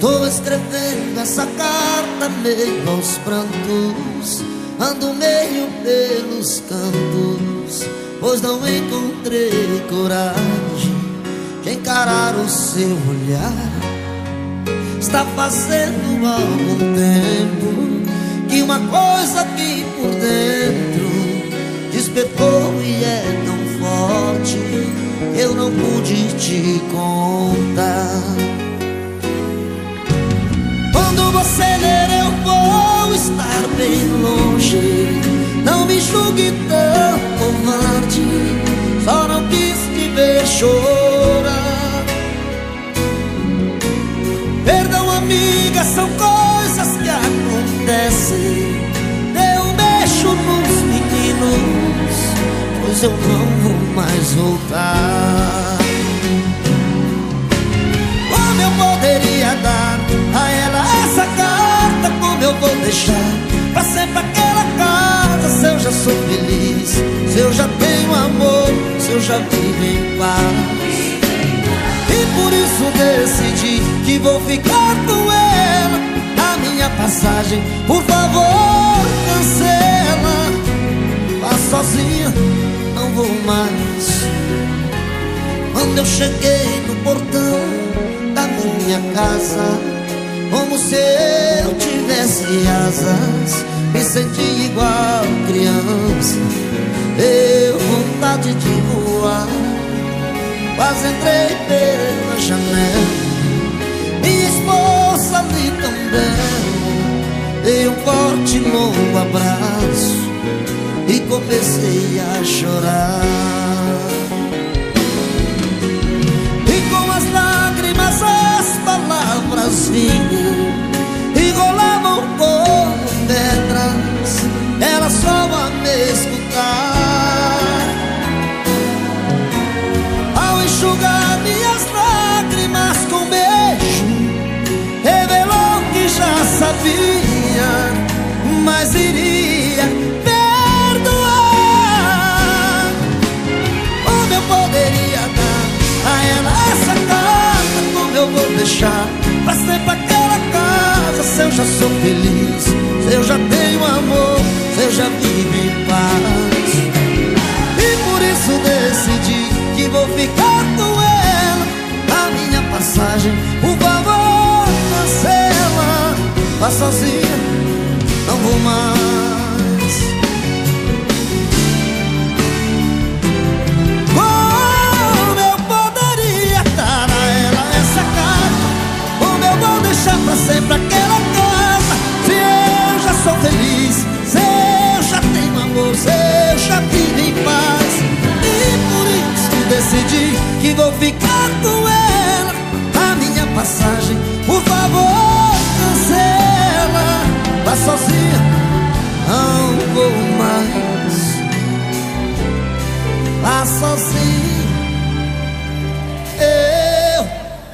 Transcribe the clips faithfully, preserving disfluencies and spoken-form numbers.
Estou escrevendo essa carta meio aos prantos, ando meio pelos cantos, pois não encontrei coragem de encarar o seu olhar. Está fazendo algum tempo que uma coisa aqui por dentro despertou e é tão forte, eu não pude te contar. Quando você ler eu vou estar bem longe, não me julgue tão covarde, só não quis te ver chorar. Perdão amiga, são coisas que acontecem, dê um beijo nos meninos, pois eu não vou mais voltar. Como eu poderia dar a ela essa carta, como eu vou deixar pra sempre aquela casa, se eu já sou feliz, se eu já tenho amor, se eu já vivo em paz. E por isso decidi que vou ficar com ela. A minha passagem, por favor, cancela. Vá sozinha, não vou mais. Quando eu cheguei no portão da minha casa, como se eu tivesse asas, me senti igual criança, deu vontade de voar. Quase entrei pela janela, minha esposa ali também. Dei um forte e longo abraço e comecei a chorar. E com as lágrimas as palavras vinham e rolavam como pedras, era só a me escutar. Ao enxugar minhas lágrimas com beijo, revelou que já sabia, mas iria perdoar. Como eu poderia dar a ela essa carta, como eu vou deixar pra sempre aquela casa, se eu já sou feliz, se eu já tenho amor, se eu já vivo em paz. E por isso decidi que vou ficar com ela. A minha passagem, por favor, cancela. Vá sozinha, não vou mais. Como eu poderia dar a ela essa carta, como eu vou deixar pra sempre aquela casa, se eu já sou feliz, se eu já tenho amor, se eu já vivo em paz. E por isso decidi que vou ficar com ela. A minha passagem, por favor, cancela. Vá sozinha, não vou mais. Vá sozinha, eu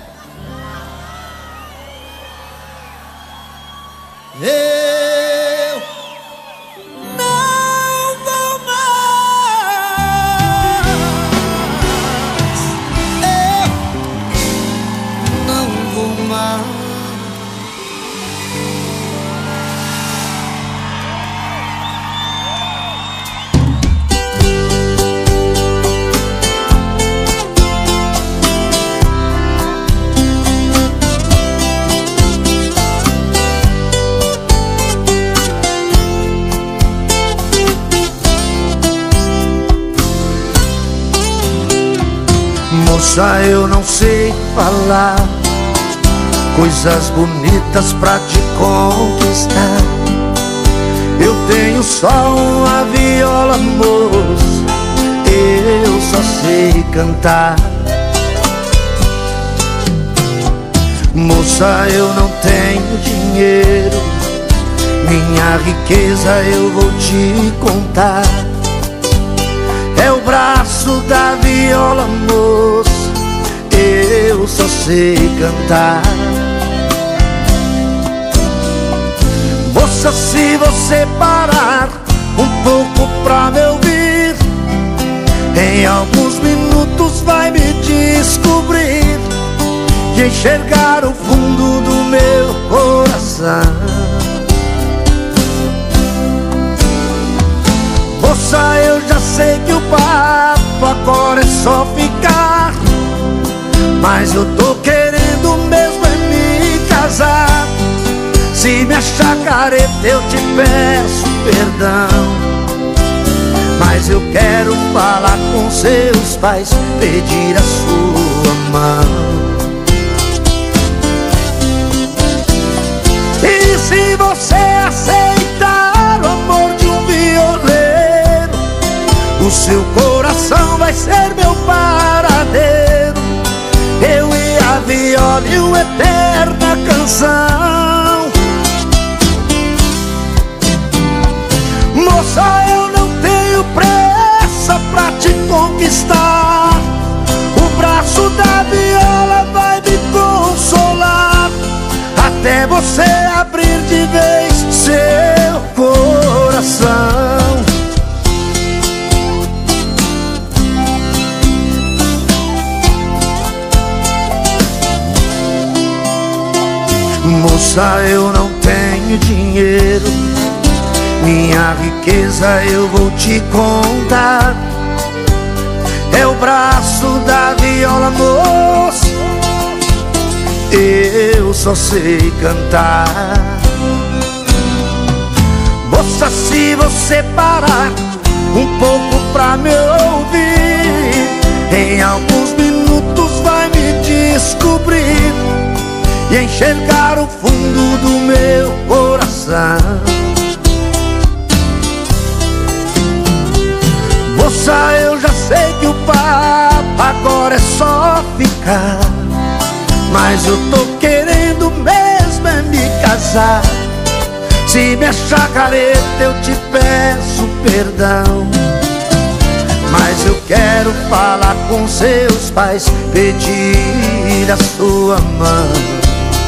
Eu não vou mais. Eu não vou mais. Moça, eu não sei falar coisas bonitas pra te conquistar. Eu tenho só uma viola, moça, eu só sei cantar. Moça, eu não tenho dinheiro, minha riqueza eu vou te contar. É o braço da viola, moça, eu só sei cantar. Moça, se você parar um pouco pra me ouvir, em alguns minutos vai me descobrir e enxergar o fundo do meu coração. Moça, eu já sei que o papo agora é só ficar, mas eu tô querendo mesmo é me casar. Se me achar careta eu te peço perdão, mas eu quero falar com seus pais, pedir a sua mão. E se você aceitar o amor de um violeiro, o seu coração vai ser meu paradeiro. Eu e a viola e uma eterna canção. Moça, eu não tenho pressa pra te conquistar. O braço da viola vai me consolar, até você abrir de vez seu coração. Moça, eu não tenho dinheiro, minha riqueza eu vou te contar. É o braço da viola, moça, eu só sei cantar. Moça, se você parar um pouco pra me ouvir, em alguns minutos vai me descobrir e enxergar o fundo do meu coração. Moça, eu já sei que o papo agora é só ficar, mas eu tô querendo mesmo é me casar. Se me achar careta eu te peço perdão, mas eu quero falar com seus pais, pedir a sua mão.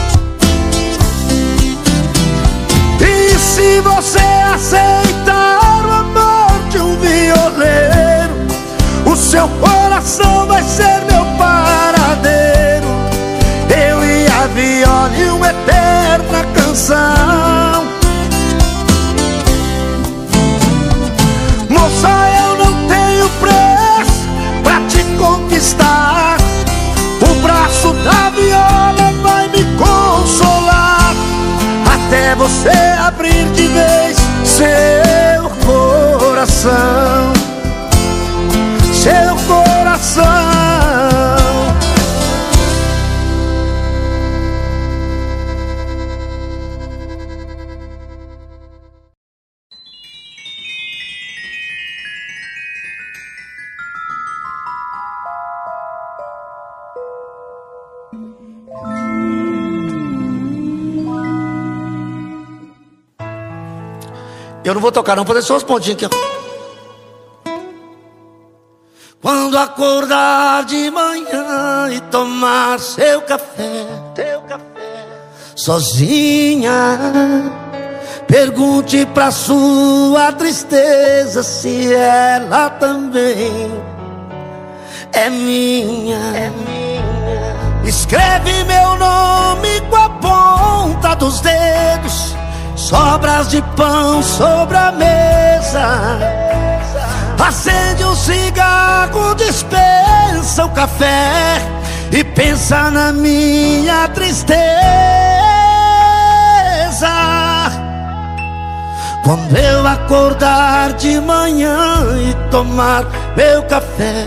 E se você aceitar o amor de um violeiro, o seu coração vai ser meu paradeiro. Eu e a viola e uma eterna canção. Moça, eu não tenho pressa pra te conquistar. O braço da viola vai me consolar, até você abrir de vez seu coração. Seu coração. Eu não vou tocar não, vou fazer só os pontinhos aqui. Quando acordar de manhã e tomar seu café, teu café sozinha, pergunte pra sua tristeza se ela também é minha. É minha. Escreve meu nome com a ponta dos dedos, sobras de pão sobre a mesa. Acende um cigarro, dispensa o café e pensa na minha tristeza. Quando eu acordar de manhã e tomar meu café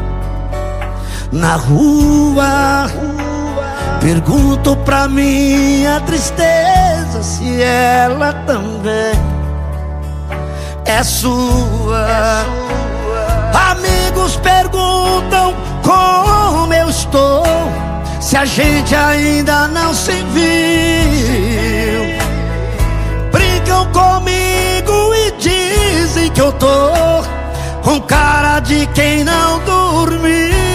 na rua, pergunto pra minha tristeza se ela também é sua. É sua. Amigos perguntam como eu estou, se a gente ainda não se viu. Brincam comigo e dizem que eu tô com cara de quem não dormiu.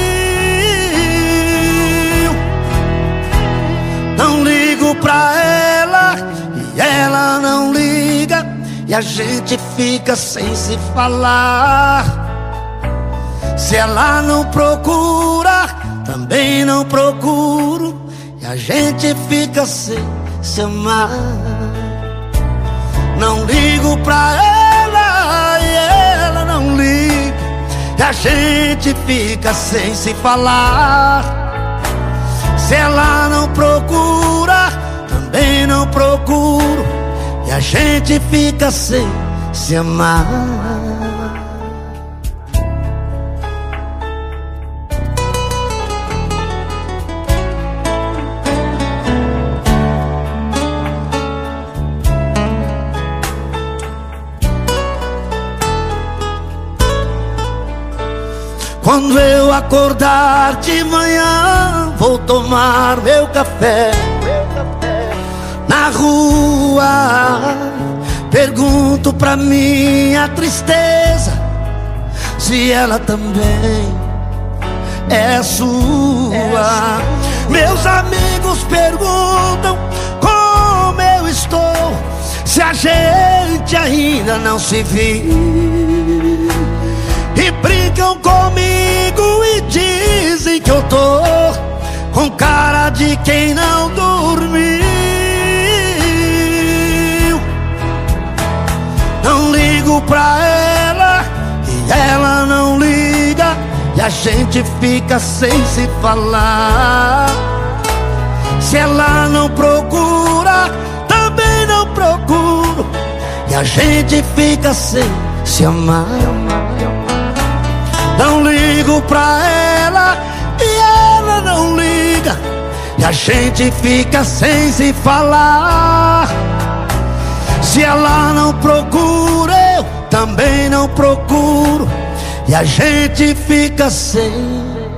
Não ligo pra ela e ela não liga, e a gente fica sem se falar. Se ela não procura, também não procuro, e a gente fica sem se amar. Não ligo pra ela e ela não liga, e a gente fica sem se falar. Se ela não procura, também não procuro, e a gente fica sem se amar. Quando eu acordar de manhã, vou tomar meu café na rua. Pergunto pra minha tristeza se ela também é sua. Meus amigos perguntam como eu estou, se a gente ainda não se viu. E brincam comigo e dizem que eu tô com cara de quem não dormiu. Não ligo pra ela e ela não liga, e a gente fica sem se falar. Se ela não procura, também não procuro, e a gente fica sem se amar. Não ligo pra ela e ela não liga, e a gente fica sem se falar. Se ela não procura, eu também não procuro, e a gente fica sem.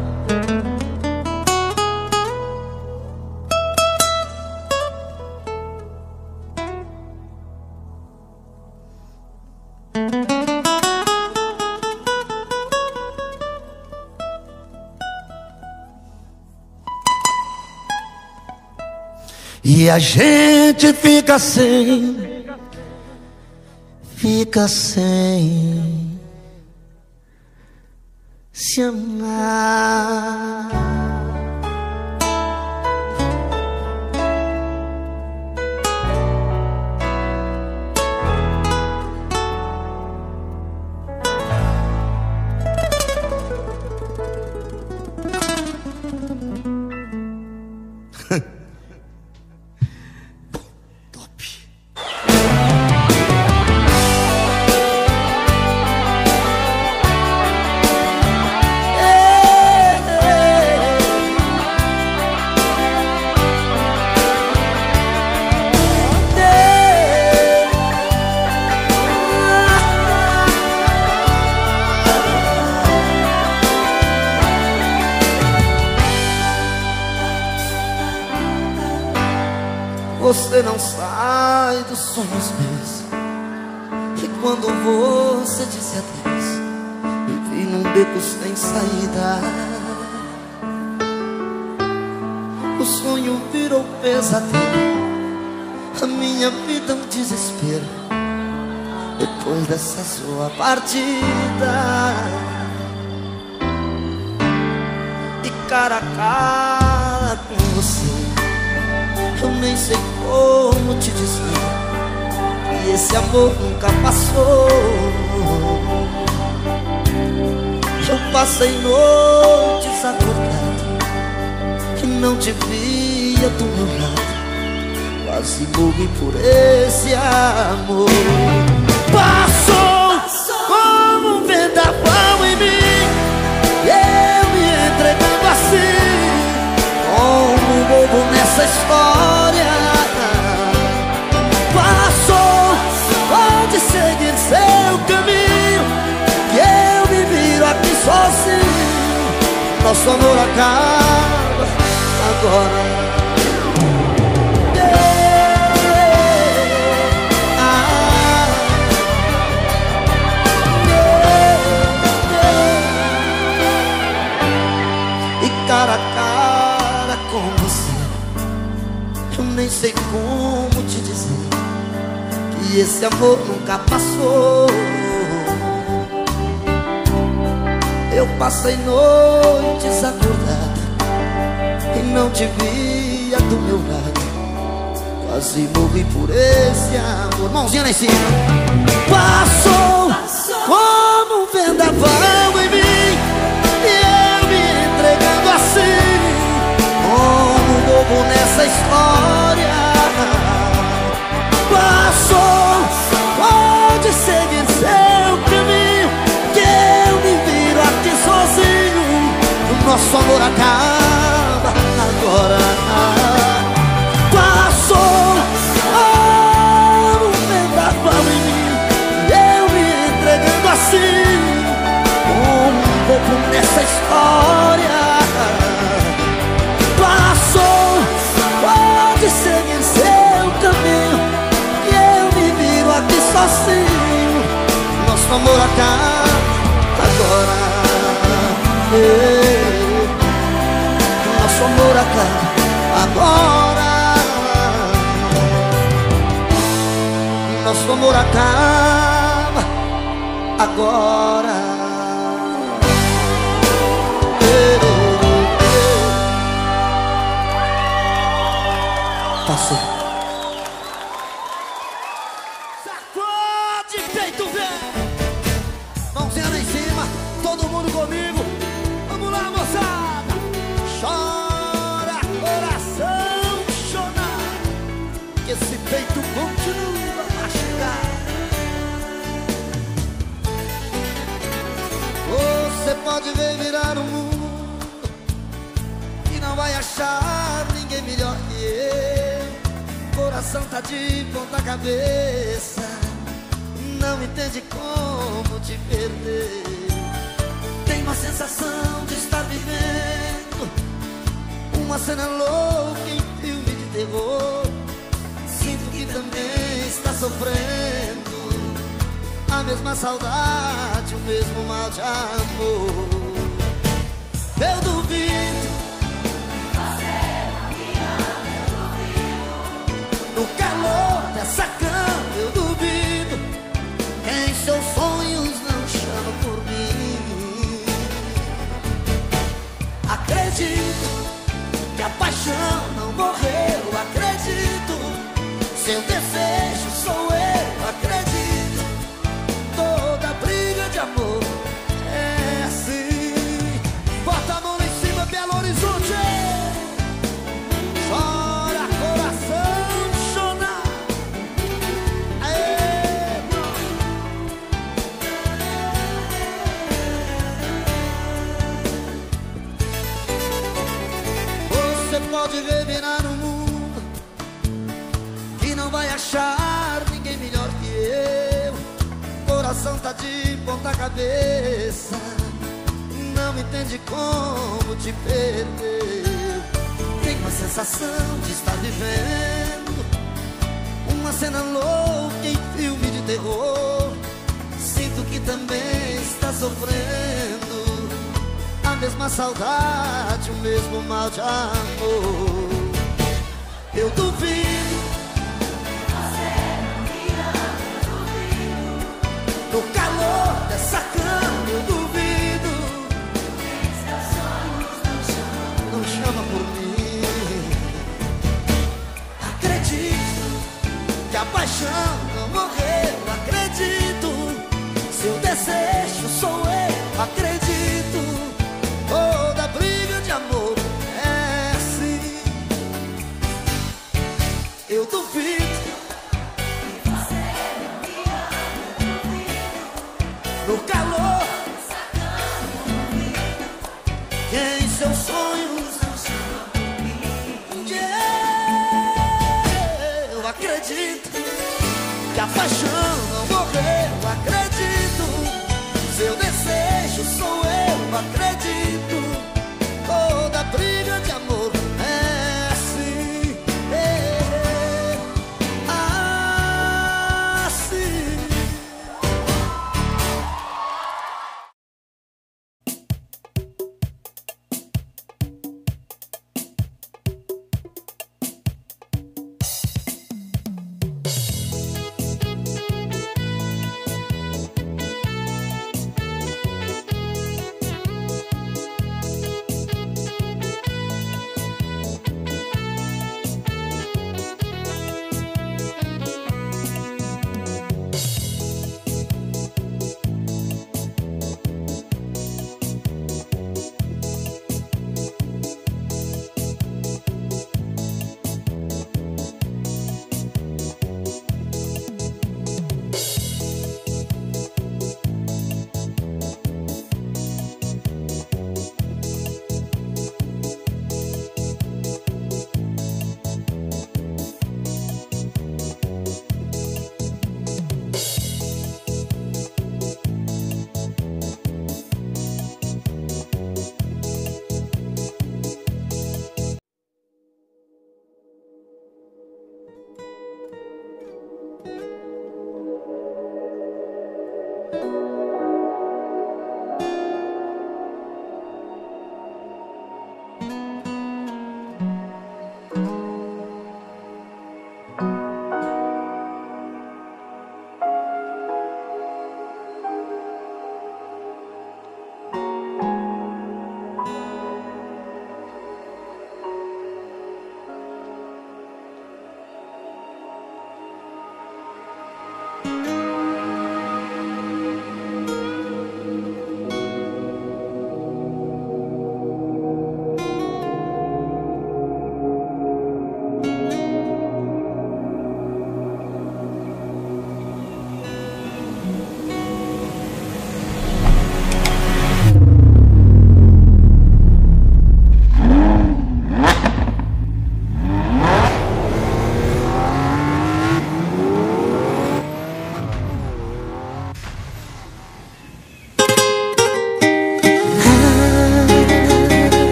E a gente fica sem, fica sem se amar. Você não sai dos sonhos meus, e quando você disse adeus, me vi num beco sem saída. O sonho virou pesadelo, a minha vida um desespero, depois dessa sua partida. E cara a cara com você, eu nem sei como te dizer que esse amor nunca passou. Eu passei noites acordado e não te via do meu lado, quase morri por esse amor. Passou, Passou como um vendaval em mim, e eu me entregando assim, como um bobo nessa história. Passou, pode seguir seu caminho, que eu me viro aqui sozinho. Nosso amor acaba agora. Yeah. Ah. Yeah. E cara a cara com você, eu nem sei como te dizer que esse amor nunca passou. Eu passei noites acordada e não te via do meu lado, quase morri por esse amor. Mãozinha lá em cima. Passou, Passou. como um vendaval em mim, e eu me entregando assim, como um bobo nessa história. Passou, pode seguir seu caminho, que eu me viro aqui sozinho. O nosso amor acaba agora. Passou, oh, um vendaval em mim, eu me entregando assim, um pouco nessa história. Passou, pode seguir seu caminho, que eu me viro aqui sozinho. Nosso amor acaba agora. Ei, nosso amor acaba agora. Nosso amor acaba agora. Ei, ei, ei. Passou. Sacode, peito velho. Mãozinha lá em cima, todo mundo comigo. Vamos lá, moçada. Chora, coração, chorar, que esse peito continua a machucar. Você pode revirar o mundo e não vai achar ninguém melhor que eu. Coração tá de ponta cabeça, não entende como te perder. Tem uma sensação de estar vivendo uma cena louca em filme de terror. Sinto que também está sofrendo a mesma saudade, o mesmo mal de amor. Eu duvido, você não me ama, eu duvido. No calor dessa cama eu duvido, em seus sonhos não chama por mim. Acredito que a paixão não morreu, acredito, seu desejo sou eu, acredito, toda briga de amor é assim. Bota a mão lá em cima, Belo Horizonte. Chora, coração, chora. Aê, você pode revirar no mundo e não vai achar ninguém melhor que eu. Coração tá de ponta cabeça, não entende como te perder. Tem uma sensação de estar vivendo uma cena louca em filme de terror. Sinto que também está sofrendo a mesma saudade, o mesmo mal de amor. Eu duvido, você não me ama, eu duvido. No calor dessa cama eu duvido, em seus sonhos não chama, não chama por mim. Acredito que a paixão não morreu, acredito, seu desejo sou eu, acredito, toda briga de amor é assim. Eu duvido, você não me ama, eu duvido. No calor dessa cama eu duvido, que em seus sonhos não chama por mim. Yeah, eu acredito que a paixão não morreu, acredito, seu desejo sou eu, acredito, toda briga de amor é assim, é assim.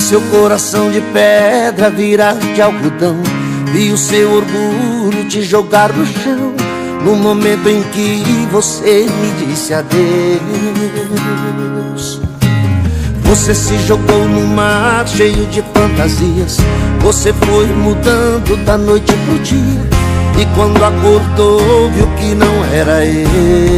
seu coração de pedra virar de algodão. Vi o seu orgulho te jogar no chão, no momento em que você me disse adeus. Você se jogou no mar cheio de fantasias. Você foi mudando da noite pro dia, e quando acordou viu que não era eu.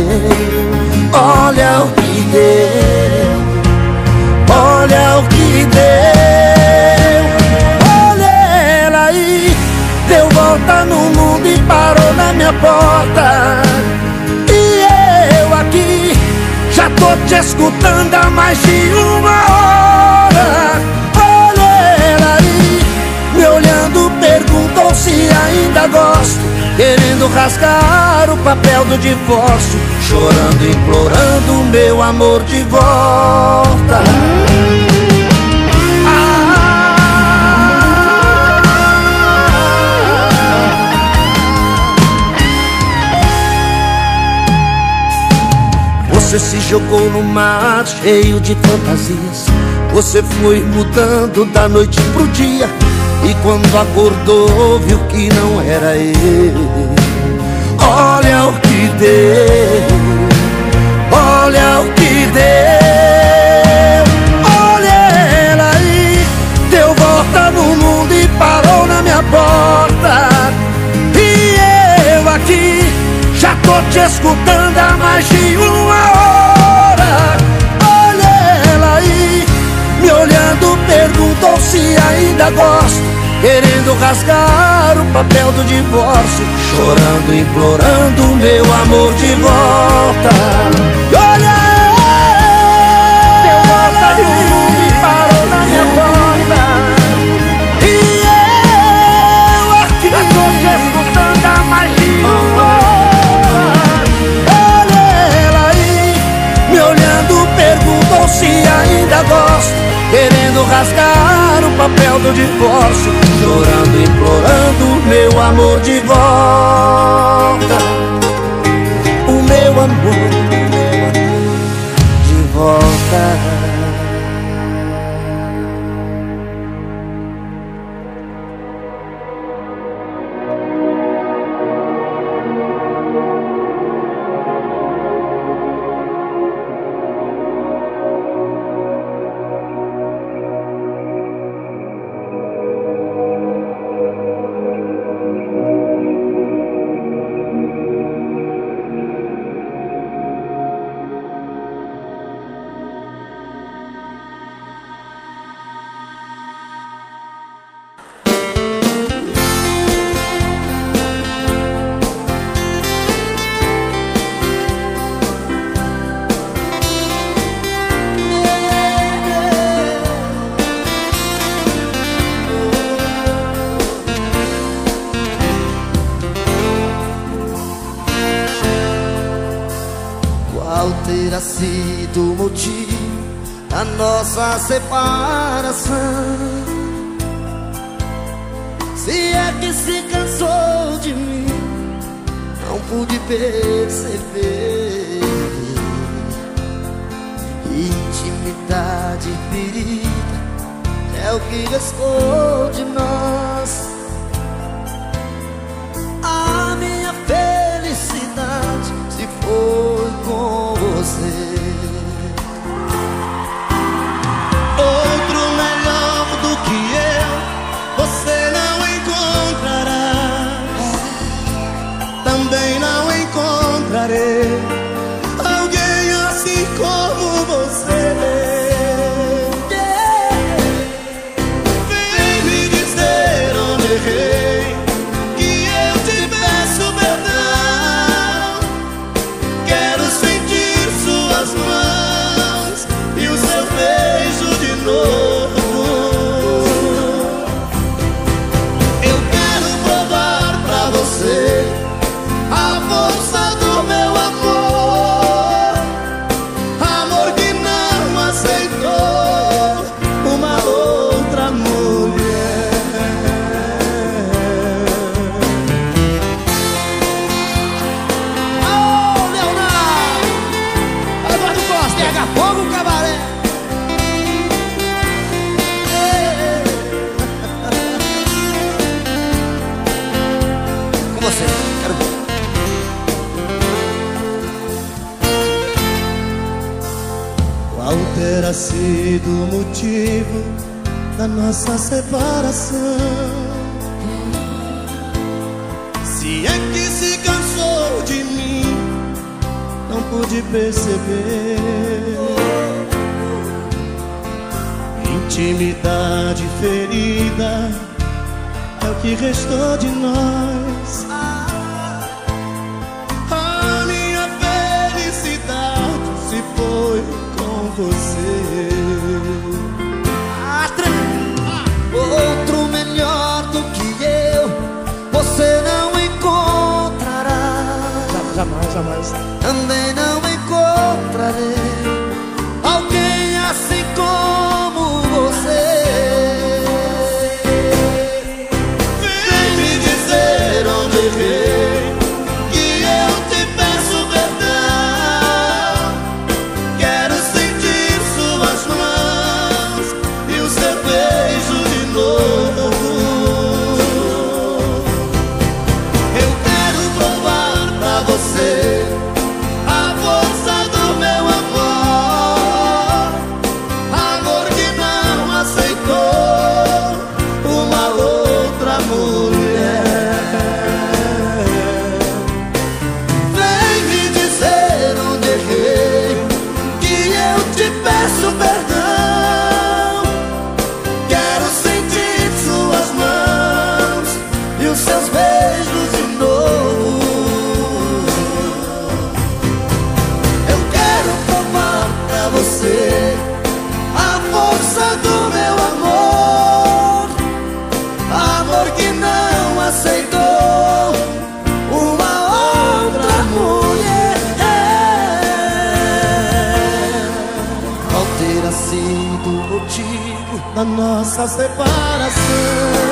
Olha o que deu, olha o que deu. Olha ela aí, deu volta no mundo e parou na minha porta. E eu aqui já tô te escutando há mais de uma hora. Olha ela aí, me olhando, perguntou se ainda gosto, querendo rasgar o papel do divórcio, chorando, implorando meu amor de volta. Você se jogou no mar cheio de fantasias. Você foi mudando da noite pro dia, e quando acordou viu que não era eu. Olha o que deu, olha o que deu. Olha ela aí, deu volta no mundo e parou na minha porta. E eu aqui já tô te escutando há mais de uma hora. Olha ela aí, me olhando, perguntou se ainda gosto, querendo rasgar o papel do divórcio, chorando, implorando meu amor de volta. E olha ela, deu volta no mundo e parou na minha porta. E eu aqui já tô te escutando há mais de uma hora. Olha ela aí, me olhando, perguntou se ainda gosto, querendo rasgar o papel do divórcio, chorando, implorando meu amor de volta. O meu amor de volta. Terá sido o motivo da nossa separação? Se é que se cansou de mim, não pude perceber. Intimidade ferida é o que restou de nós. A minha felicidade se foi com você. Outro melhor do que eu você não encontrará. Também não encontrarei alguém assim como você. Vem me dizer onde errei, que eu te peço perdão. Quero sentir suas mãos e o seu beijo de novo. Eu quero provar pra você a força do meu amor, amor que não aceita terá sido o motivo da nossa separação. Se é que se cansou de mim, não pude perceber. Intimidade ferida é o que restou de nós. A minha felicidade se foi com você. Outro melhor do que eu você não encontrará. Jamais, jamais. Também não encontrarei alguém assim como você. Vem me dizer onde errei, que eu te peço perdão. Quero sentir suas mãos e o seu beijo de novo. Eu quero provar pra você a força do meu amor, amor que não aceitou uma outra mulher. Vem me dizer onde errei, que eu te peço perdão. Quero sentir suas mãos e os seus beijos de novo. Eu quero provar pra você a força do meu amor, amor que não aceitou uma outra mulher. Qual terá sido o motivo da nossa separação?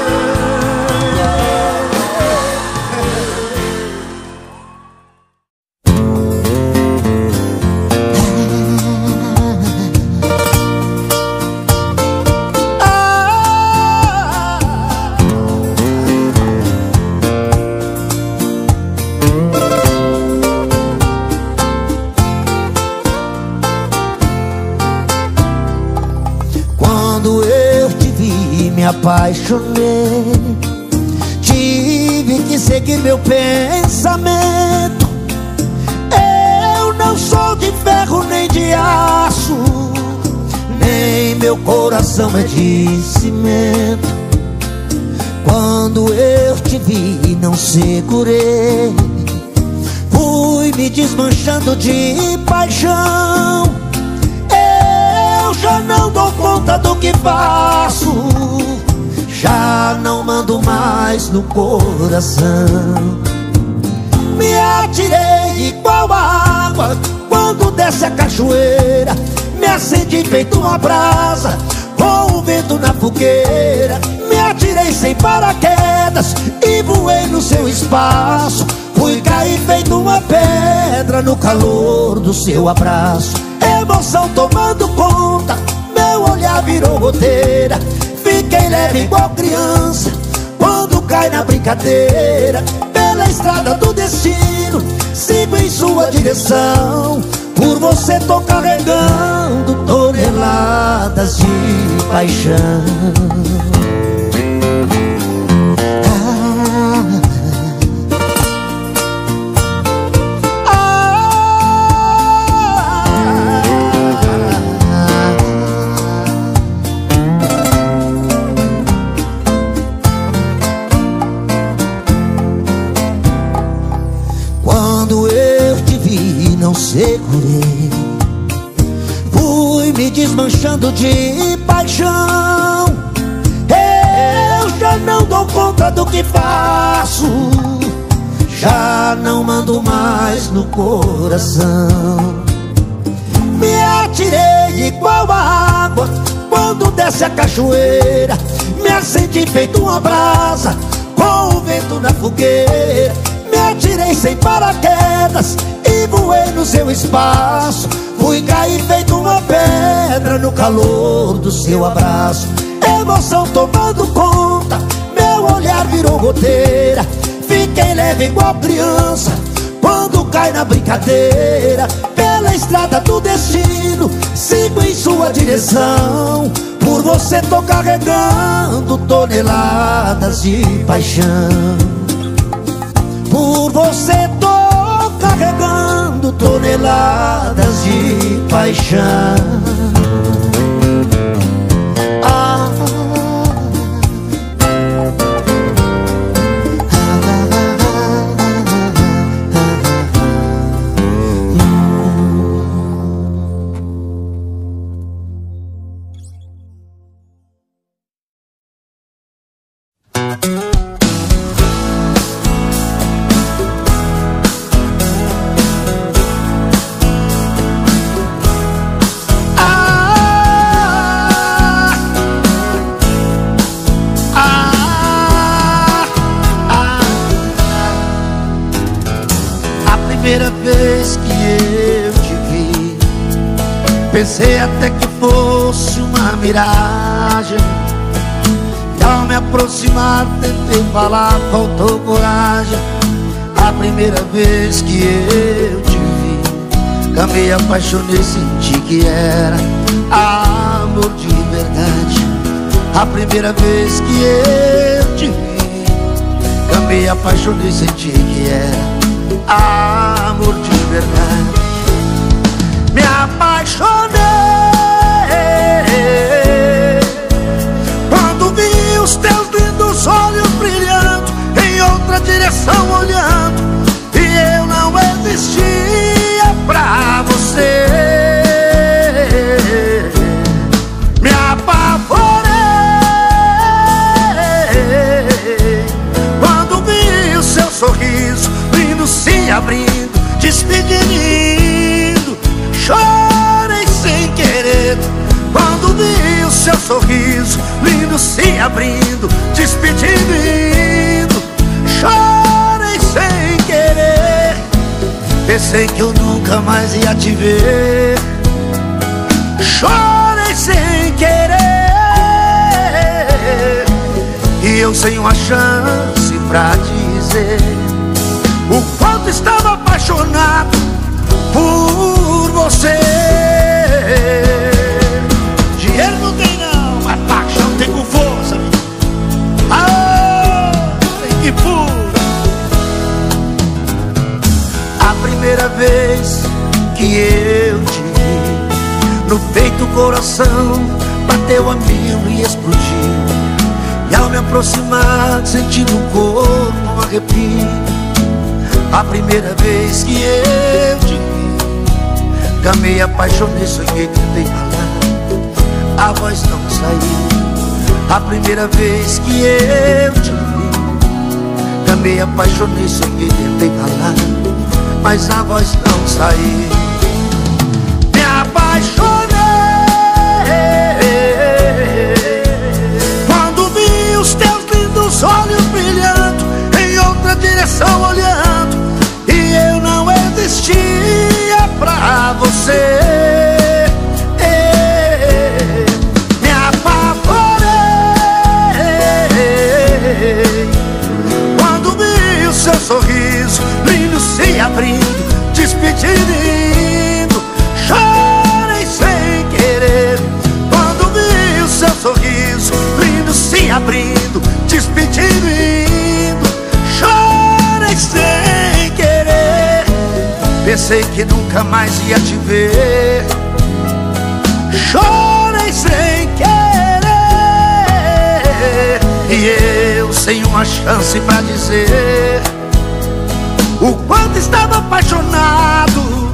Quando eu te vi, me apaixonei. Tive que seguir meu pensamento. Eu não sou de ferro nem de aço, nem meu coração é de cimento. Quando eu te vi, não segurei. Fui me desmanchando de paixão. Eu já não dou conta do que faço, já não mando mais no coração. Me atirei igual a água quando desce a cachoeira. Me acendi feito uma brasa com o vento na fogueira. Me atirei sem paraquedas e voei no seu espaço. Fui cair feito uma pedra no calor do seu abraço. Emoção tomando conta, meu olhar virou goteira. Fiquei leve igual criança quando cai na brincadeira. Pela estrada do destino, sigo em sua direção. Por você tô carregando toneladas de paixão. Segurei, fui me desmanchando de paixão. Eu já não dou conta do que faço, já não mando mais no coração. Me atirei igual a água quando desce a cachoeira. Me acendi feito uma brasa com o vento na fogueira. Me atirei sem paraquedas e voei no seu espaço. Fui cair feito uma pedra no calor do seu abraço. Emoção tomando conta, meu olhar virou goteira. Fiquei leve igual criança quando cai na brincadeira. Pela pela estrada do destino, sigo em sua direção. Por você tô carregando toneladas de paixão. Por você tô carregando toneladas de paixão. Ah, primeira vez que eu te vi, pensei até que fosse uma miragem. E ao me aproximar tentei falar, faltou coragem. A primeira vez que eu te vi, amei, apaixonei, senti que era amor de verdade. A primeira vez que eu te vi, amei, apaixonei, senti que era amor de verdade. Me apaixonei quando vi os teus lindos olhos brilhando, em outra direção olhando, e eu não existia pra você. Me apavorei quando vi o seu sorriso se abrindo, despedindo. Chorei sem querer quando vi o seu sorriso lindo se abrindo, despedindo. Chorei sem querer, pensei que eu nunca mais ia te ver. Chorei sem querer, e eu sem uma chance pra dizer o quanto estava apaixonado por você. Dinheiro não tem não, mas paixão tem com força. Ah, tem que pôr. A primeira vez que eu te vi, no peito o coração bateu a mil e explodiu. E ao me aproximar senti no corpo um arrepio. A primeira vez que eu te vi, amei, apaixonei, sonhei, tentei falar, a voz não saiu. A primeira vez que eu te vi, amei, apaixonei, sonhei, tentei falar, mas a voz não saiu. Me apaixonei quando vi os teus lindos olhos brilhando, em outra direção olhando, e eu não existia pra você. Me apavorei quando vi o seu sorriso lindo se abrindo, despedindo. Chorei sem querer quando vi o seu sorriso lindo se abrindo, despedindo. Chorei sem querer, pensei que nunca mais ia te ver. Chorei sem querer, e eu sem uma chance pra dizer o quanto estava apaixonado